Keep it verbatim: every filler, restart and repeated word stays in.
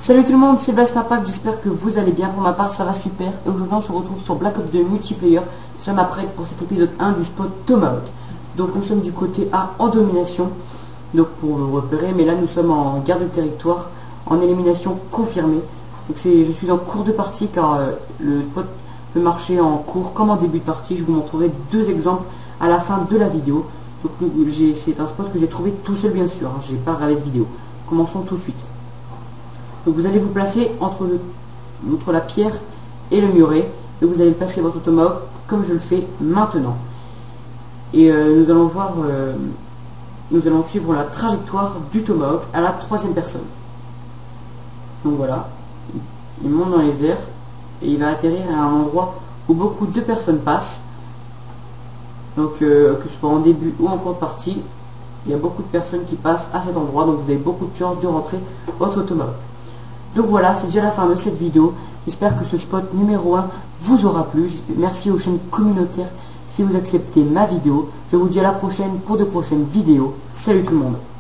Salut tout le monde, c'est Blastapack, j'espère que vous allez bien. Pour ma part, ça va super. Et aujourd'hui, on se retrouve sur Black Ops deux Multiplayer. Je m'apprête pour cet épisode un du spot Tomahawk. Donc nous sommes du côté A en domination, donc pour vous repérer. Mais là, nous sommes en guerre de territoire, en élimination confirmée. Donc c'est, je suis en cours de partie car euh, le spot peut marcher en cours comme en début de partie. Je vous montrerai deux exemples à la fin de la vidéo. Donc c'est un spot que j'ai trouvé tout seul bien sûr, hein, j'ai pas regardé de vidéo. Commençons tout de suite. Donc vous allez vous placer entre, le, entre la pierre et le muret et vous allez passer votre tomahawk comme je le fais maintenant. Et euh, nous allons voir, euh, nous allons suivre la trajectoire du tomahawk à la troisième personne. Donc voilà, il monte dans les airs et il va atterrir à un endroit où beaucoup de personnes passent. Donc euh, que ce soit en début ou en cours de partie, il y a beaucoup de personnes qui passent à cet endroit, donc vous avez beaucoup de chances de rentrer votre tomahawk. Donc voilà, c'est déjà la fin de cette vidéo. J'espère que ce spot numéro un vous aura plu. Merci aux chaînes communautaires si vous acceptez ma vidéo. Je vous dis à la prochaine pour de prochaines vidéos. Salut tout le monde.